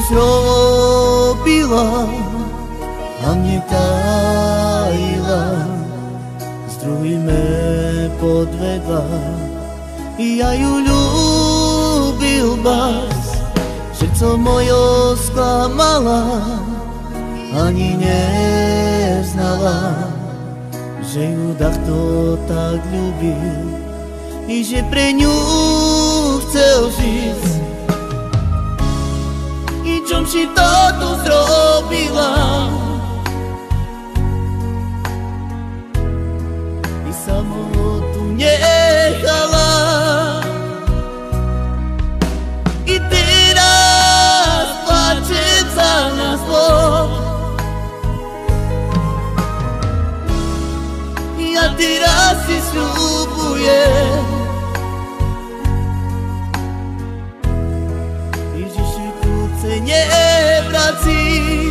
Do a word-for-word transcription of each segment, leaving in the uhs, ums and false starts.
zrobila a mne tajila, s druhými podvedla. Ja ju ľúbil bás, srdco mojo sklamala, ani neznala, že ju takto tak ľúbil i že pre ňu chcel žiť. I čom si toto zrobila? I samotu nechala. I teraz plačem za nás dvoch. Ja teraz si sľubujem, Ježiši, kľúce nevrací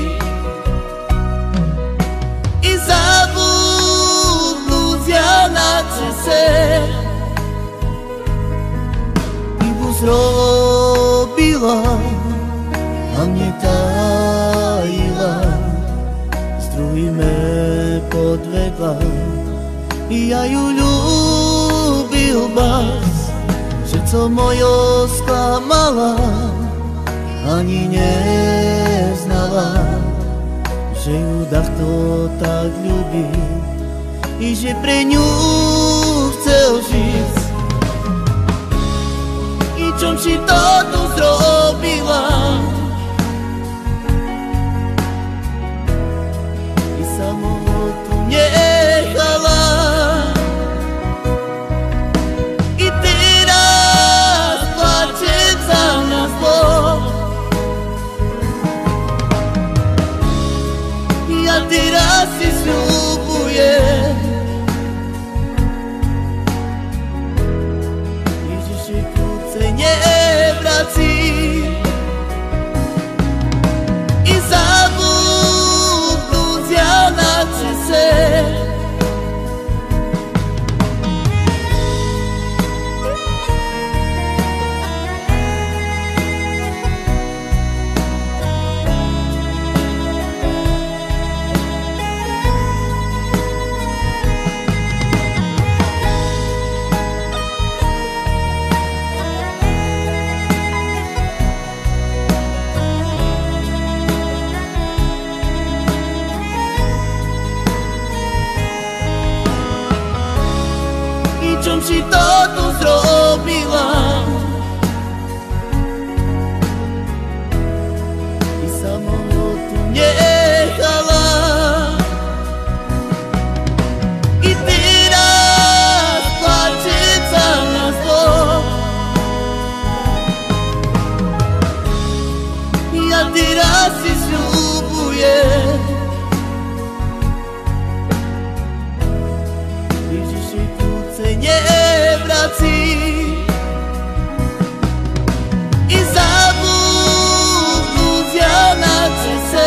i zabudnúcia na cese. Ibu zrobila a mne tajila, s druhými podvedla. Ja ju ľúbil bás, srdco mojo sklamala, ani neznala, že ju takto tak ľúbil i že pre ňu chcel žiť. I čom si toto zrobila? I samotu nechala. Teraz si sľubujem, Ježiši, kľúce nevrací i zabudnúcia na cese. Čom si toto zrobila? I samotu nechala. I teraz plačem za nás dvoch. Ja teraz si sľubujem, Ježiši, kľúce nevrací i zabudnúcia na cese.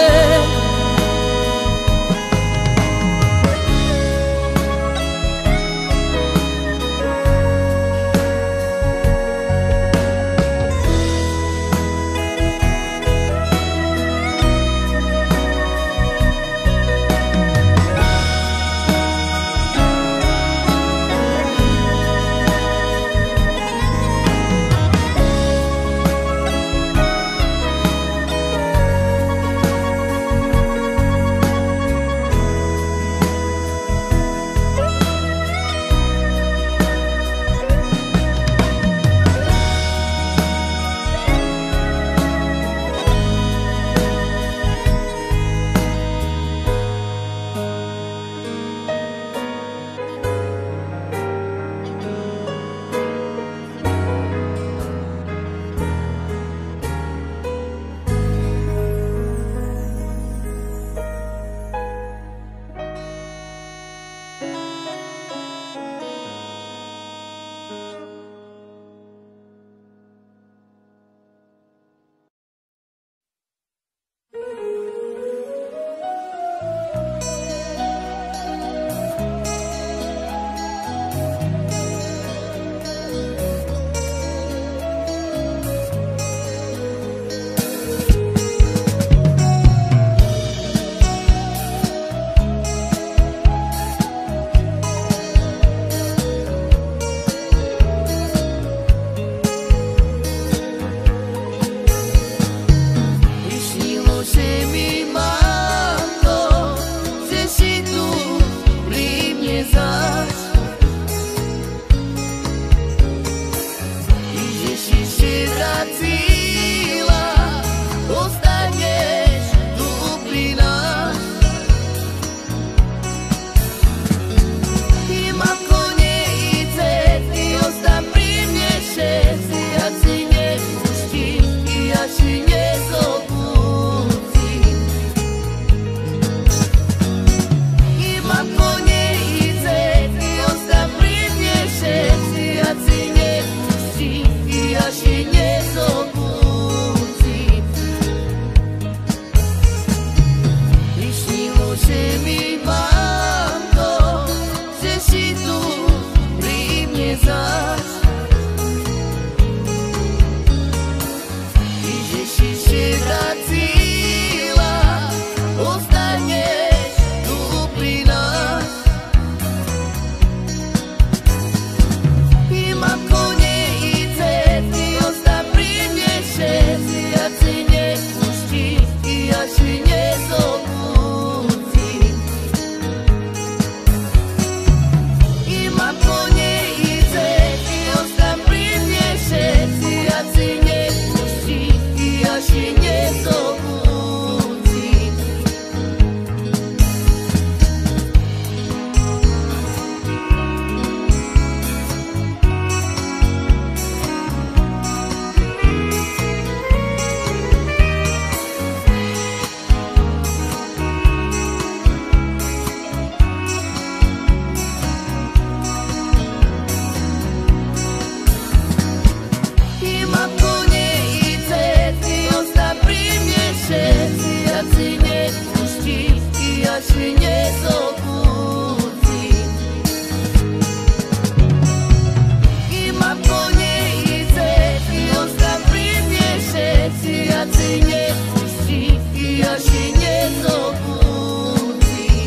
się nie zobudzi. Się nie zobudzi. I ma konie i zet, i ostatni miesiąc, ja cię nie puści, i ja się nie zobudzi.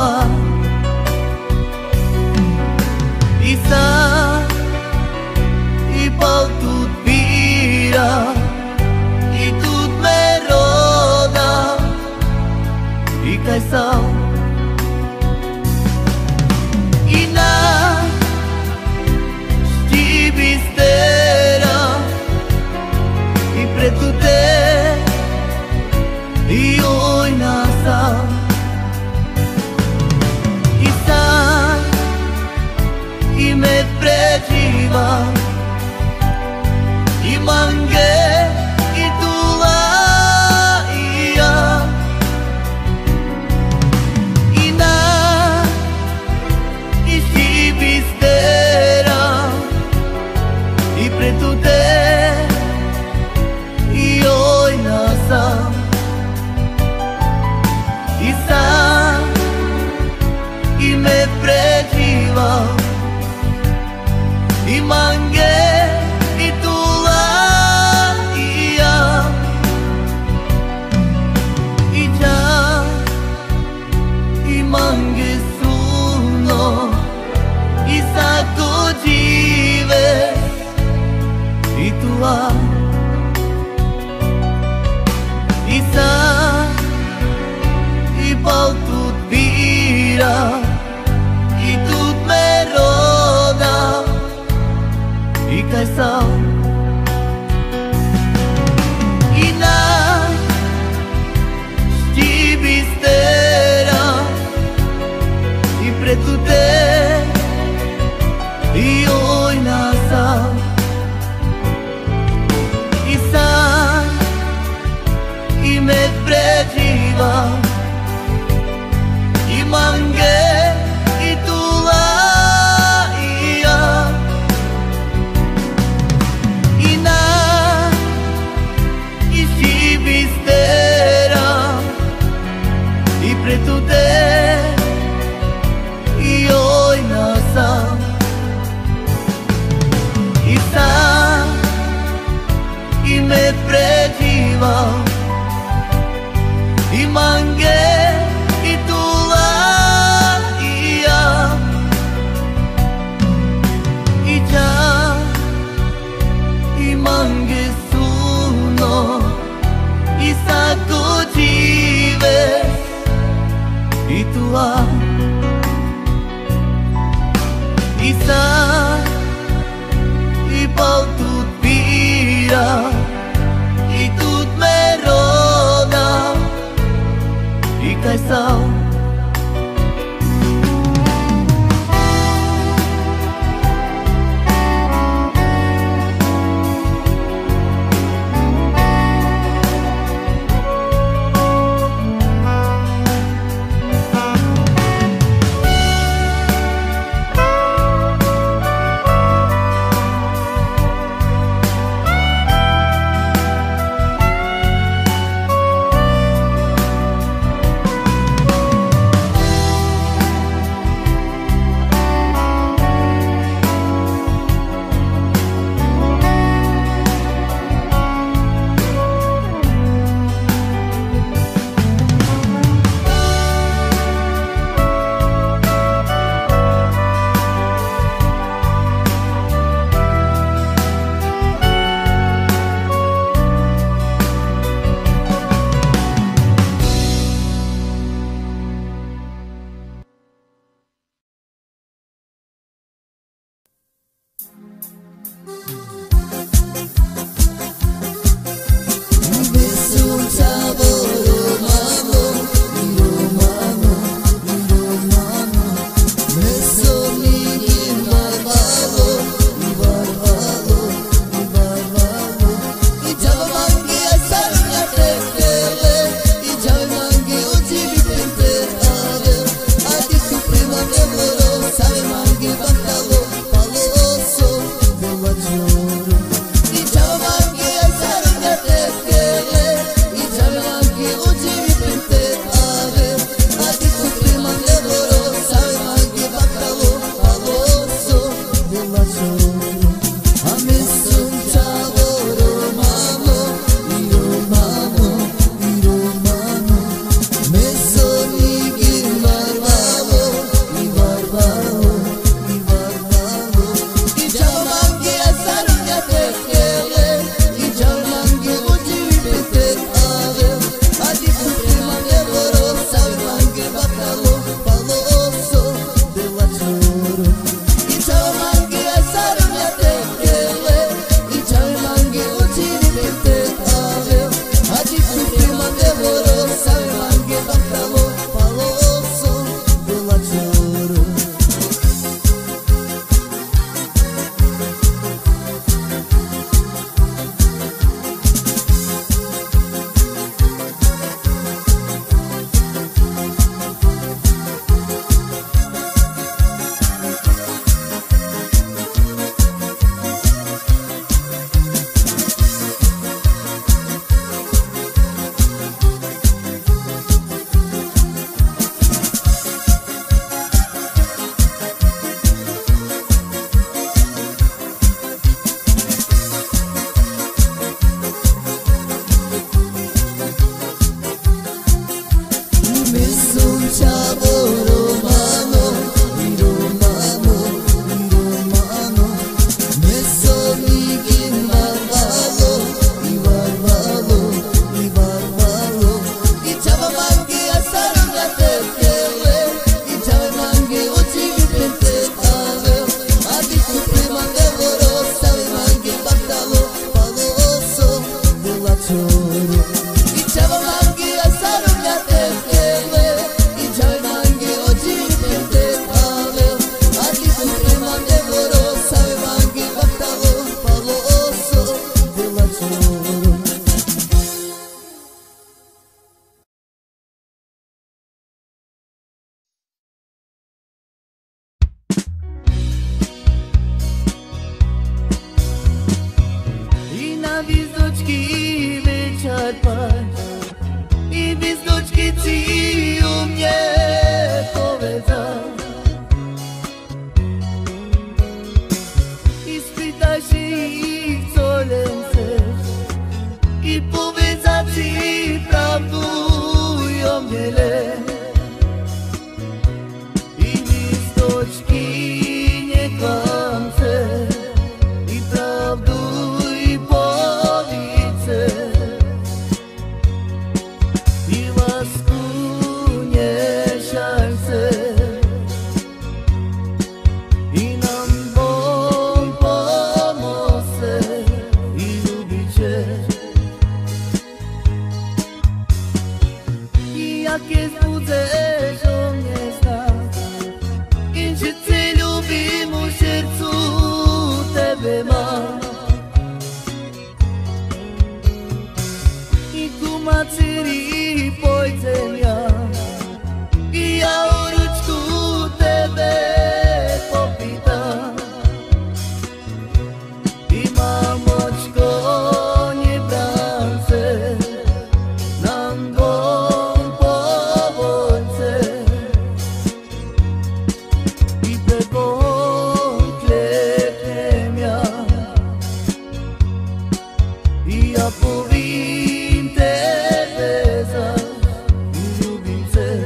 Tuhan. Isa ipau tut bira itut meroda ikai sao ina stibistera ipretute io inasa isa me pregiva i mange i tua ia ina i si bistera i pretute io inasa isa i me pregiva i mange i tua ia i già i mange suno i sacco give i tua i sa i pau tut bira i tut meroda ikai sao ina stibistera i pretute io inasa isa i me pregiva i mange i tua ia ina i si bistera i pretute io inasa isa i me pregiva i mange i tua ia i già i mange suno i sacco give i tua i sa i pau tut bira i tut meroda ikai sao cioro. I ciao mangi a sarugna te tebe, i ciao mangi oggi te te ave, a ti tu tremande voro, sabe mangi battavo, pavo osso della cioro. Na wizdoczki wyczerpać i wizdoczki ci u mnie powiedzać i spytaj się ich, co chcesz i powiedzać ci prawdę o mnie i wizdoczki nie kłamce i prawdę jakie zbudzę, że mnie znasz i że ty lubi mu sercu tebe ma i kumaczyri pojcem ja i ja o ruczku tebe popitam i mamoczko nie brance nam go ja powiem tebe za ljubice.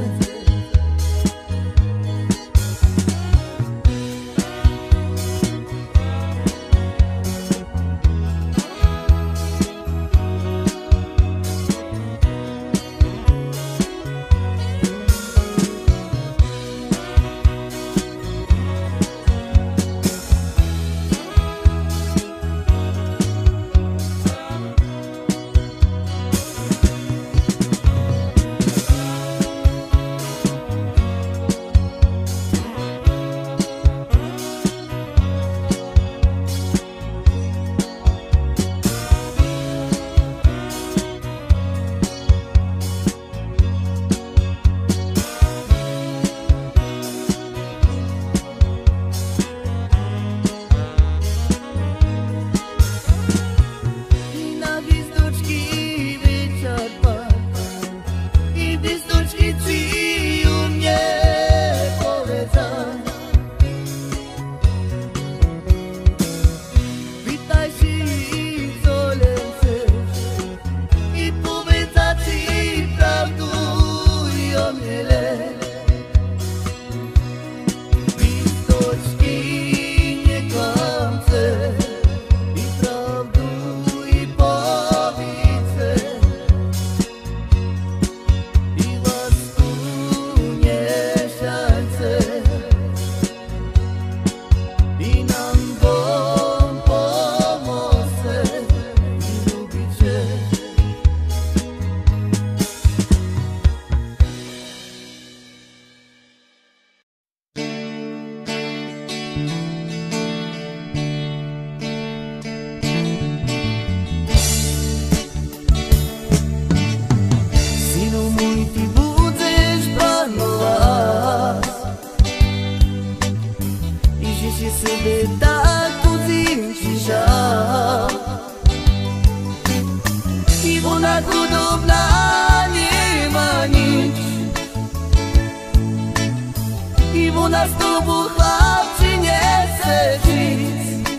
Ona z tobą chłopcy nie chce żyć.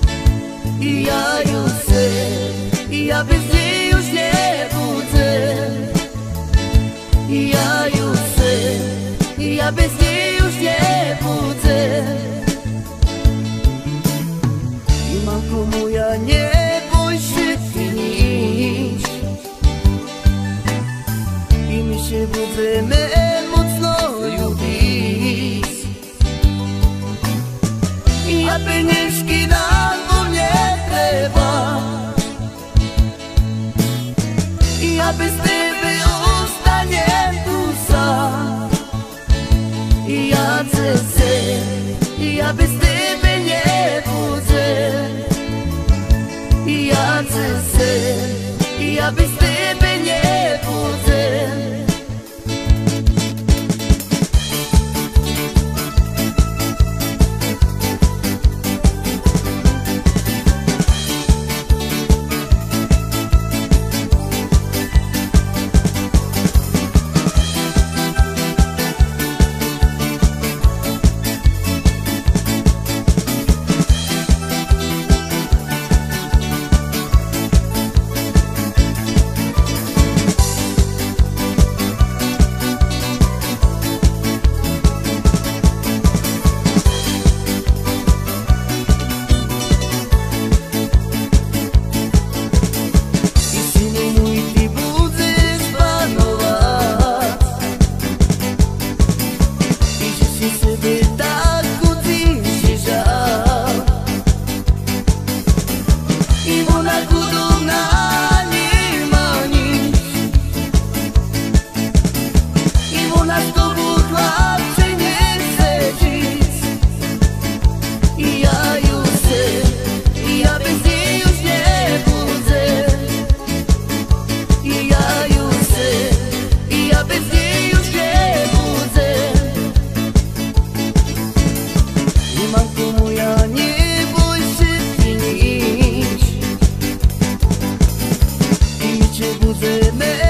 I ja już chcę, i ja bez niej już nie budzę. I ja już chcę, i ja bez niej już nie budzę. I mamko moja, nie bój się ty nic. I my się budzimy mocno lubić. I ja pieniążki nam nie trzeba. ja bez tebe ostanem tu sam. Ja se, ja bez tebe ne budem. Ja se, ja bez tebe ne budem. Budeme